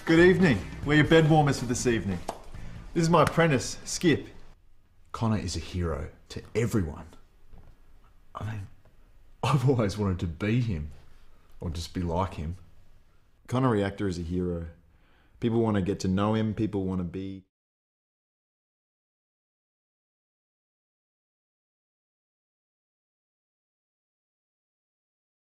Good evening. We're your bed warmers for this evening. This is my apprentice, Skip. Connor is a hero to everyone. I mean, I've always wanted to be him, or just be like him. Connor Reactor is a hero. People want to get to know him, people want to be...